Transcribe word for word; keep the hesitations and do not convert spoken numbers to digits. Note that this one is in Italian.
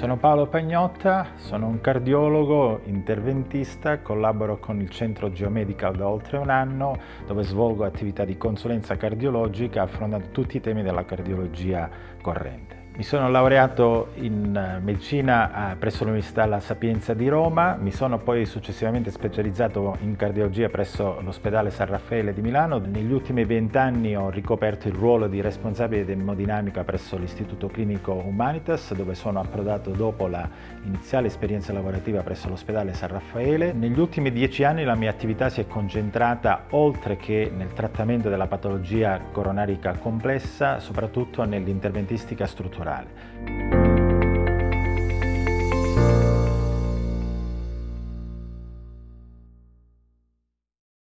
Sono Paolo Pagnotta, sono un cardiologo interventista, collaboro con il Centro Geomedical da oltre un anno, dove svolgo attività di consulenza cardiologica affrontando tutti i temi della cardiologia corrente. Mi sono laureato in medicina presso l'Università La Sapienza di Roma, mi sono poi successivamente specializzato in cardiologia presso l'ospedale San Raffaele di Milano. Negli ultimi vent'anni ho ricoperto il ruolo di responsabile di emodinamica presso l'Istituto Clinico Humanitas, dove sono approdato dopo la iniziale esperienza lavorativa presso l'ospedale San Raffaele. Negli ultimi dieci anni la mia attività si è concentrata, oltre che nel trattamento della patologia coronarica complessa, soprattutto nell'interventistica strutturale.